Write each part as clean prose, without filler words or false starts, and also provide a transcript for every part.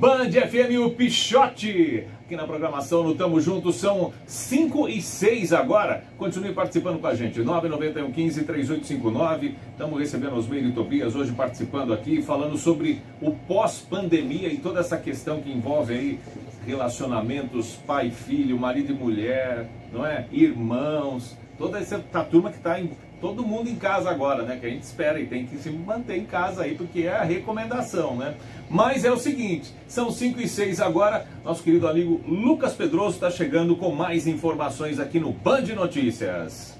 Band FM, o Pichote, aqui na programação no Tamo Junto, são 5h06 agora. Continue participando com a gente, 991-15-3859. Estamos recebendo Osmeir e Tobias hoje participando aqui, falando sobre o pós-pandemia e toda essa questão que envolve aí relacionamentos pai e filho, marido e mulher, não é? Irmãos, toda essa turma que está todo mundo em casa agora, né? Que a gente espera e tem que se manter em casa aí, porque é a recomendação, né? Mas é o seguinte, são 5h06 agora, nosso querido amigo Lucas Pedroso está chegando com mais informações aqui no Band Notícias.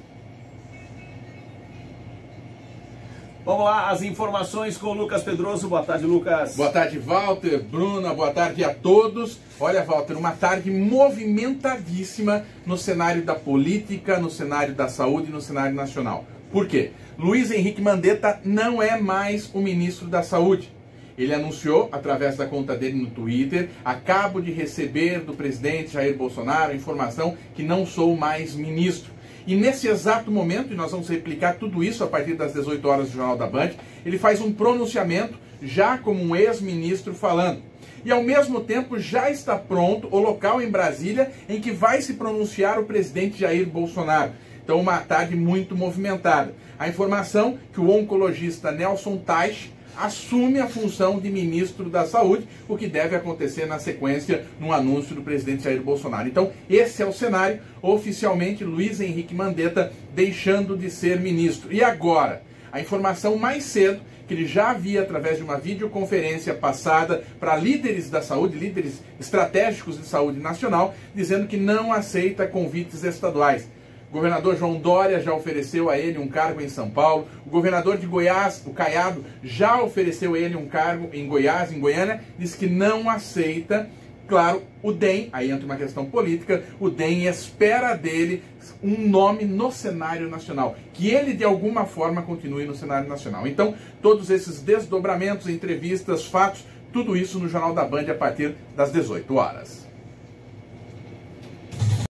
Vamos lá, as informações com o Lucas Pedroso. Boa tarde, Lucas. Boa tarde, Walter, Bruna, boa tarde a todos. Olha, Walter, uma tarde movimentadíssima no cenário da política, no cenário da saúde e no cenário nacional. Por quê? Luiz Henrique Mandetta não é mais o ministro da Saúde. Ele anunciou, através da conta dele no Twitter, acabo de receber do presidente Jair Bolsonaro informação que não sou mais ministro. E nesse exato momento, e nós vamos replicar tudo isso a partir das 18 horas do Jornal da Band, ele faz um pronunciamento, já como um ex-ministro falando. E ao mesmo tempo já está pronto o local em Brasília em que vai se pronunciar o presidente Jair Bolsonaro. Então uma tarde muito movimentada. A informação que o oncologista Nelson Teich assume a função de ministro da Saúde, o que deve acontecer na sequência no anúncio do presidente Jair Bolsonaro. Então, esse é o cenário, oficialmente Luiz Henrique Mandetta deixando de ser ministro. E agora, a informação mais cedo, que ele já havia através de uma videoconferência passada para líderes da saúde, líderes estratégicos de saúde nacional, dizendo que não aceita convites estaduais. O governador João Dória já ofereceu a ele um cargo em São Paulo. O governador de Goiás, o Caiado, já ofereceu a ele um cargo em Goiás, em Goiânia. Diz que não aceita. Claro, o DEM, aí entra uma questão política, o DEM espera dele um nome no cenário nacional. Que ele, de alguma forma, continue no cenário nacional. Então, todos esses desdobramentos, entrevistas, fatos, tudo isso no Jornal da Band a partir das 18 horas.